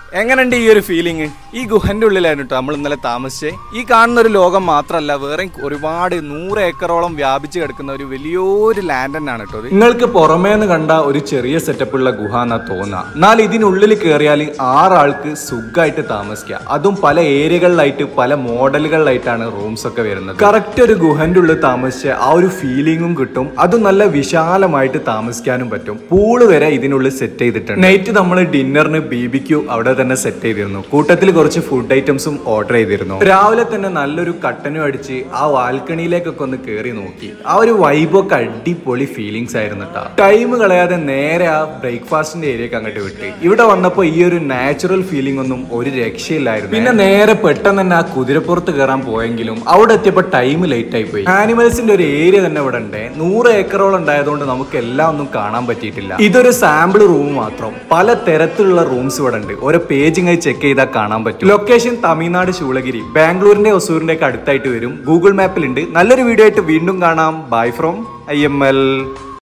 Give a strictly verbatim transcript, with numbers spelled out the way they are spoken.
എങ്ങനെയുണ്ട് ഈ ഒരു ഫീലിംഗ്? ഈ ഗുഹന്റെ ഉള്ളിലായിരുന്നു കേട്ടോ നമ്മൾ ഇന്നലെ താമസിച്ചേ. ഈ കാണുന്ന ഒരു ലോകം മാത്രമല്ല, വേറെ ഒരുപാട് നൂറ് ഏക്കറോളം വ്യാപിച്ച് കിടക്കുന്ന ഒരു വലിയൊരു ലാൻഡ് തന്നെയാണ് കേട്ടോ. നിങ്ങൾക്ക് പുറമേന്ന് കണ്ട ഒരു ചെറിയ സെറ്റപ്പ് ഉള്ള ഗുഹ എന്നാ തോന്നുക. എന്നാൽ ഇതിനുള്ളിൽ കയറിയാൽ ആറാൾക്ക് സുഖമായിട്ട് താമസിക്കാം. അതും പല ഏരിയകളിലായിട്ട് പല മോഡലുകളിലായിട്ടാണ് റൂംസ് ഒക്കെ വരുന്നത്. കറക്റ്റ് ഒരു ഗുഹന്റെ ഉള്ളിൽ താമസിച്ച ആ ഒരു ഫീലിംഗും കിട്ടും. അതും നല്ല വിശാലമായിട്ട് താമസിക്കാനും പറ്റും. പൂള് വരെ ഇതിനുള്ളിൽ സെറ്റ് ചെയ്തിട്ടുണ്ട്. നൈറ്റ് നമ്മൾ ഡിന്നറിന് ബിബിക്യൂ അവിടെ തന്നെ സെറ്റ് ചെയ്തിരുന്നു. കൂട്ടത്തിൽ കുറച്ച് ഫുഡ് ഐറ്റംസും ഓർഡർ ചെയ്തിരുന്നു. രാവിലെ തന്നെ നല്ലൊരു കട്ടനും അടിച്ച് ആ ബാൽക്കണിയിലേക്കൊക്കെ ഒന്ന് കയറി നോക്കി. ആ ഒരു വൈബൊക്കെ അടിപൊളി ഫീലിങ്സ് ആയിരുന്നു കേട്ടോ. ടൈം കളയാതെ നേരെ ആ ബ്രേക്ക്ഫാസ്റ്റിന്റെ ഏരിയക്ക് അങ്ങോട്ട് വിട്ട് ഇവിടെ വന്നപ്പോൾ ഈ ഒരു നാച്ചുറൽ ഫീലിംഗ് ഒന്നും ഒരു രക്ഷയില്ലായിരുന്നു. പിന്നെ നേരെ പെട്ടെന്ന് തന്നെ ആ കുതിരപ്പുറത്ത് കയറാൻ പോയെങ്കിലും അവിടെ എത്തിയപ്പോൾ ടൈം ലേറ്റ് ആയി പോയി. ആനിമൽസിന്റെ ഒരു ഏരിയ തന്നെ ഇവിടെ ഉണ്ട്. നൂറ് ഏക്കറോളം ഉണ്ടായതുകൊണ്ട് നമുക്ക് എല്ലാം ഒന്നും കാണാൻ പറ്റിയിട്ടില്ല. ഇതൊരു സാമ്പിൾ റൂം മാത്രം. പല തരത്തിലുള്ള റൂംസ് ഇവിടെ ഉണ്ട്. ഓരോ പേജിങ് ആയി ചെക്ക് ചെയ്താൽ കാണാൻ പറ്റും. ലൊക്കേഷൻ തമിഴ്നാട് ശൂളഗിരി, ബാംഗ്ലൂരിന്റെ ഒസൂരിന്റെ ഒക്കെ അടുത്തായിട്ട് വരും. ഗൂഗിൾ മാപ്പിലുണ്ട്. നല്ലൊരു വീഡിയോ ആയിട്ട് വീണ്ടും കാണാം. Bye from I M L.